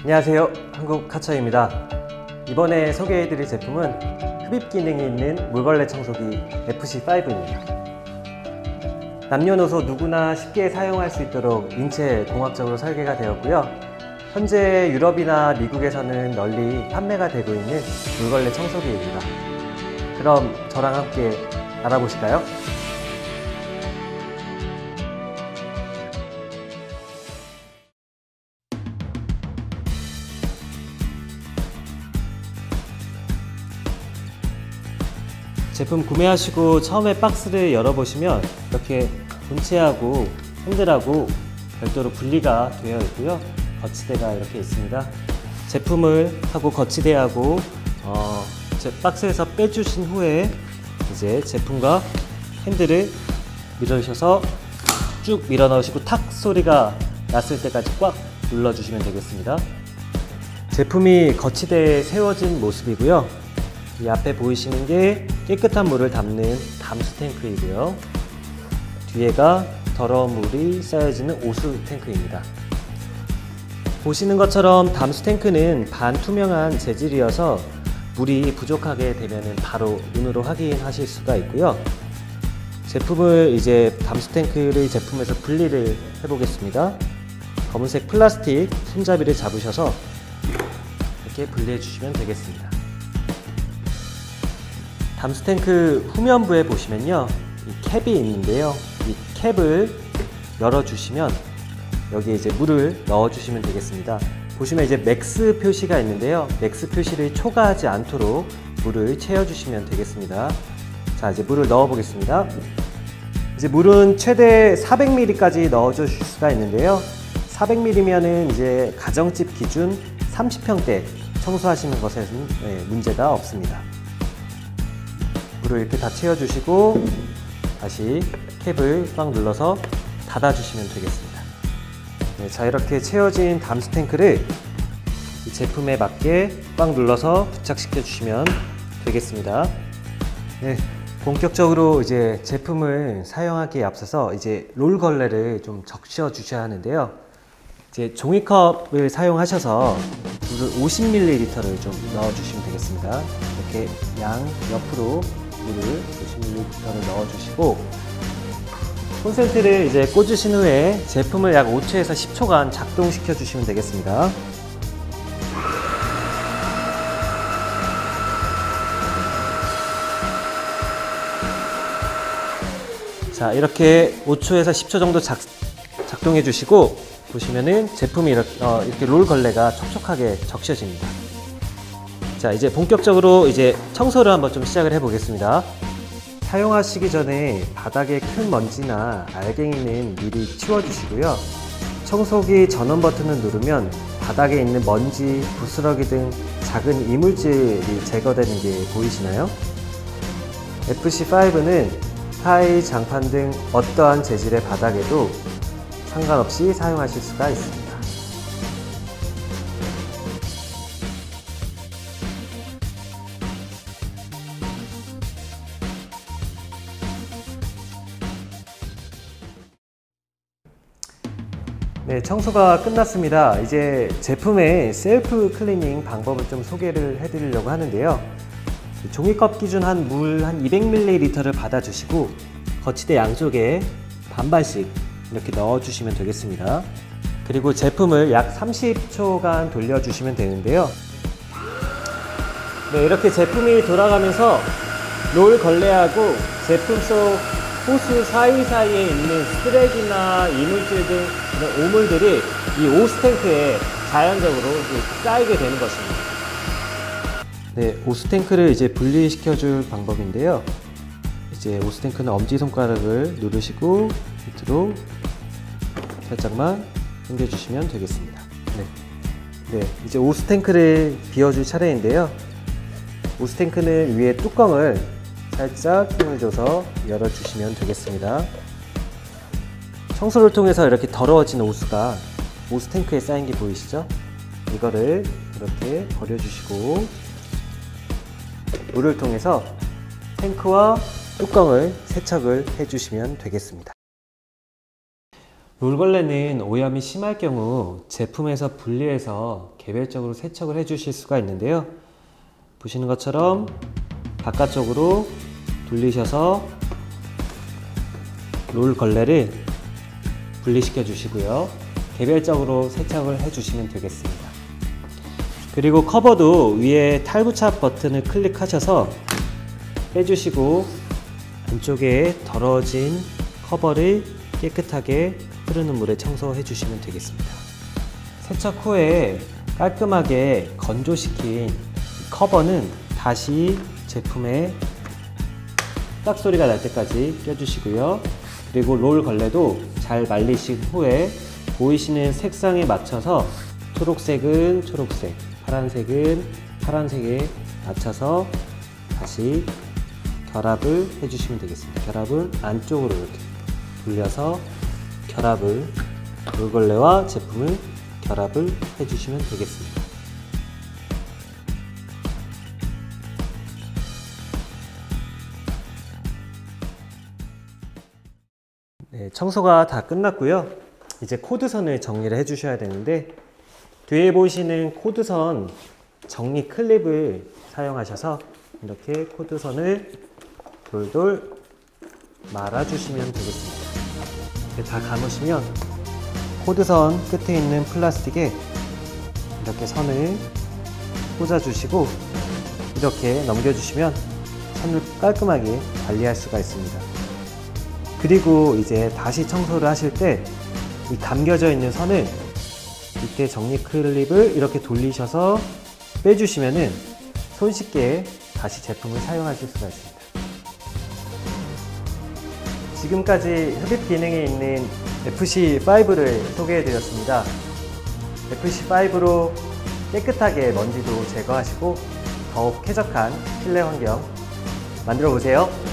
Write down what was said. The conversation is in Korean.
안녕하세요, 한국카처입니다. 이번에 소개해드릴 제품은 흡입 기능이 있는 물걸레 청소기 FC5입니다. 남녀노소 누구나 쉽게 사용할 수 있도록 인체 공학적으로 설계가 되었고요. 현재 유럽이나 미국에서는 널리 판매가 되고 있는 물걸레 청소기입니다. 그럼 저랑 함께 알아보실까요? 제품 구매하시고 처음에 박스를 열어보시면 이렇게 본체하고 핸들하고 별도로 분리가 되어 있고요. 거치대가 이렇게 있습니다. 제품을 하고 거치대하고 박스에서 빼주신 후에 이제 제품과 핸들을 밀어주셔서 쭉 밀어 넣으시고 탁 소리가 났을 때까지 꽉 눌러주시면 되겠습니다. 제품이 거치대에 세워진 모습이고요. 이 앞에 보이시는 게 깨끗한 물을 담는 담수 탱크이고요. 뒤에가 더러운 물이 쌓여지는 오수 탱크입니다. 보시는 것처럼 담수 탱크는 반투명한 재질이어서 물이 부족하게 되면 바로 눈으로 확인하실 수가 있고요. 제품을 이제 담수 탱크를 제품에서 분리를 해보겠습니다. 검은색 플라스틱 손잡이를 잡으셔서 이렇게 분리해 주시면 되겠습니다. 담수 탱크 후면부에 보시면요, 이 캡이 있는데요. 이 캡을 열어주시면 여기에 이제 물을 넣어주시면 되겠습니다. 보시면 이제 맥스 표시가 있는데요. 맥스 표시를 초과하지 않도록 물을 채워주시면 되겠습니다. 자, 이제 물을 넣어보겠습니다. 이제 물은 최대 400ml까지 넣어주실 수가 있는데요. 400ml면은 이제 가정집 기준 30평대 청소하시는 것에는 문제가 없습니다. 물을 이렇게 다 채워주시고 다시 캡을 꽉 눌러서 닫아주시면 되겠습니다. 네, 자, 이렇게 채워진 담수 탱크를 이 제품에 맞게 꽉 눌러서 부착시켜 주시면 되겠습니다. 네, 본격적으로 이제 제품을 사용하기에 앞서서 이제 롤 걸레를 좀 적셔 주셔야 하는데요. 이제 종이컵을 사용하셔서 물을 50ml를 좀 넣어 주시면 되겠습니다. 이렇게 양 옆으로 물을 50ml를 넣어주시고 콘센트를 이제 꽂으신 후에 제품을 약 5초에서 10초간 작동시켜 주시면 되겠습니다. 자, 이렇게 5초에서 10초 정도 작동해 주시고 보시면은 제품이 이렇게 롤 걸레가 촉촉하게 적셔집니다. 자, 이제 본격적으로 이제 청소를 한번 좀 시작을 해 보겠습니다. 사용하시기 전에 바닥에 큰 먼지나 알갱이는 미리 치워 주시고요. 청소기 전원 버튼을 누르면 바닥에 있는 먼지, 부스러기 등 작은 이물질이 제거되는 게 보이시나요? FC5는 타일, 장판 등 어떠한 재질의 바닥에도 상관없이 사용하실 수가 있습니다. 네, 청소가 끝났습니다. 이제 제품의 셀프 클리닝 방법을 좀 소개를 해드리려고 하는데요. 종이컵 기준 물 한 200ml를 받아주시고 거치대 양쪽에 반반씩 이렇게 넣어주시면 되겠습니다. 그리고 제품을 약 30초간 돌려주시면 되는데요. 네, 이렇게 제품이 돌아가면서 롤 걸레하고 제품 속 호스 사이사이에 있는 쓰레기나 이물질 등 이런 오물들이 이 오스 탱크에 자연적으로 쌓이게 되는 것입니다. 네, 오스 탱크를 이제 분리시켜 줄 방법인데요. 이제 오스 탱크는 엄지손가락을 누르시고 밑으로 살짝만 당겨주시면 되겠습니다. 네, 이제 오스 탱크를 비워줄 차례인데요. 오스 탱크는 위에 뚜껑을 살짝 힘을 줘서 열어주시면 되겠습니다. 청소를 통해서 이렇게 더러워진 오스가 오스 탱크에 쌓인 게 보이시죠? 이거를 이렇게 버려주시고 물을 통해서 탱크와 뚜껑을 세척을 해주시면 되겠습니다. 롤걸레는 오염이 심할 경우 제품에서 분리해서 개별적으로 세척을 해 주실 수가 있는데요. 보시는 것처럼 바깥쪽으로 돌리셔서 롤걸레를 분리시켜 주시고요. 개별적으로 세척을 해 주시면 되겠습니다. 그리고 커버도 위에 탈부착 버튼을 클릭하셔서 빼주시고 안쪽에 더러워진 커버를 깨끗하게 흐르는 물에 청소해 주시면 되겠습니다. 세척 후에 깔끔하게 건조시킨 커버는 다시 제품에 딱 소리가 날 때까지 껴주시고요. 그리고 롤 걸레도 잘 말리신 후에 보이시는 색상에 맞춰서 초록색은 초록색, 파란색은 파란색에 맞춰서 다시 결합을 해주시면 되겠습니다. 결합은 안쪽으로 이렇게 돌려서 결합을, 롤걸레와 제품을 결합을 해주시면 되겠습니다. 네, 청소가 다 끝났고요. 이제 코드선을 정리를 해 주셔야 되는데, 뒤에 보시는 코드선 정리 클립을 사용하셔서 이렇게 코드선을 돌돌 말아 주시면 되겠습니다. 이렇게 다 감으시면 코드선 끝에 있는 플라스틱에 이렇게 선을 꽂아 주시고 이렇게 넘겨 주시면 선을 깔끔하게 관리할 수가 있습니다. 그리고 이제 다시 청소를 하실 때 이 감겨져 있는 선을 밑에 정리 클립을 이렇게 돌리셔서 빼주시면은 손쉽게 다시 제품을 사용하실 수가 있습니다. 지금까지 흡입 기능이 있는 FC5를 소개해 드렸습니다. FC5로 깨끗하게 먼지도 제거하시고 더욱 쾌적한 실내 환경 만들어 보세요.